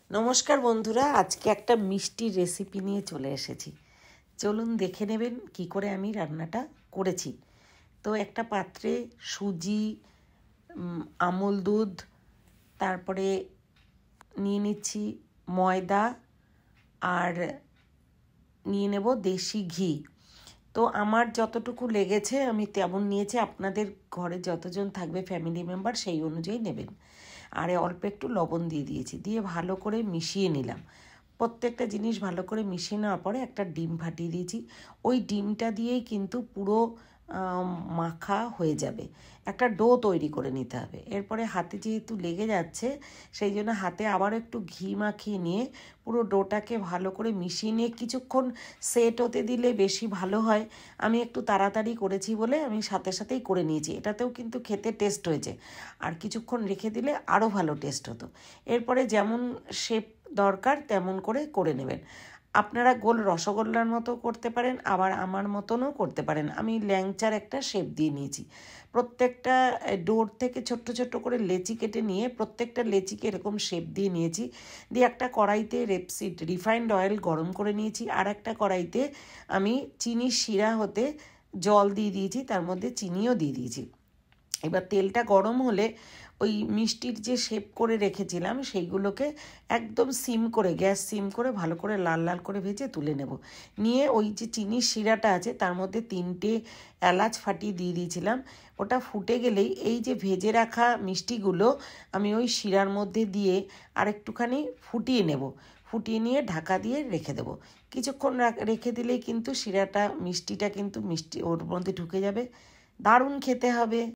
নমস্কার বন্ধুরা, আজকে একটা মিষ্টির রেসিপি নিয়ে চলে এসেছি। চলুন দেখে নেবেন কি করে আমি রান্নাটা করেছি। তো একটা পাত্রে সুজি, আমুল দুধ, তারপরে নিয়ে নিচ্ছি ময়দা, আর নিয়ে নেব দেশি ঘি। তো আমার যতটুকু লেগেছে আমি তেমন নিয়েছি, আপনাদের ঘরে যতজন থাকবে ফ্যামিলি মেম্বার সেই অনুযায়ী নেবেন। আর অল্প একটু লবণ দিয়ে দিয়েছি, দিয়ে ভালো করে মিশিয়ে নিলাম। প্রত্যেকটা জিনিস ভালো করে মিশিয়ে নেওয়ার পরে একটা ডিম ফাটিয়ে দিয়েছি। ওই ডিমটা দিয়েই কিন্তু পুরো মাখা হয়ে যাবে। একটা ডো তৈরি করে নিতে হবে। এরপরে হাতে যেহেতু লেগে যাচ্ছে সেই জন্য হাতে আবার একটু ঘি মাখিয়ে নিয়ে পুরো ডোটাকে ভালো করে মিশিয়ে নিয়ে কিছুক্ষণ সেট হতে দিলে বেশি ভালো হয়। আমি একটু তাড়াতাড়ি করেছি বলে আমি সাথে সাথেই করে নিয়েছি। এটাতেও কিন্তু খেতে টেস্ট হয়েছে, আর কিছুক্ষণ রেখে দিলে আরও ভালো টেস্ট হতো। এরপরে যেমন শেপ দরকার তেমন করে নেবেন। আপনারা গোল রসগোল্লার মতো করতে পারেন, আবার আমার মতনও করতে পারেন। আমি ল্যাংচার একটা শেপ দিয়ে নিয়েছি। প্রত্যেকটা ডোর থেকে ছোট্ট ছোট্ট করে লেচি কেটে নিয়ে প্রত্যেকটা লেচিকে এরকম শেপ দিয়ে নিয়েছি। দিয়ে একটা কড়াইতে রিফাইন্ড অয়েল গরম করে নিয়েছি, আর একটা কড়াইতে আমি চিনির শিরা হতে জল দিয়ে দিয়েছি, তার মধ্যে চিনিও দিয়ে দিয়েছি। এবার তেলটা গরম হলে ওই মিষ্টির যে শেপ করে রেখেছিলাম সেইগুলোকে একদম গ্যাস সিম করে ভালো করে লাল লাল করে ভেজে তুলে নেব। নিয়ে ওই যে চিনির শিরাটা আছে তার মধ্যে 3টে এলাচ ফাটিয়ে দিয়ে দিয়েছিলাম। ওটা ফুটে গেলেই এই যে ভেজে রাখা মিষ্টিগুলো আমি ওই শিরার মধ্যে দিয়ে আর একটুখানি ফুটিয়ে নেব। ফুটিয়ে নিয়ে ঢাকা দিয়ে রেখে দেবো। কিছুক্ষণ রেখে দিলেই কিন্তু মিষ্টিটা কিন্তু ওর মধ্যে ঢুকে যাবে। দারুণ খেতে হবে।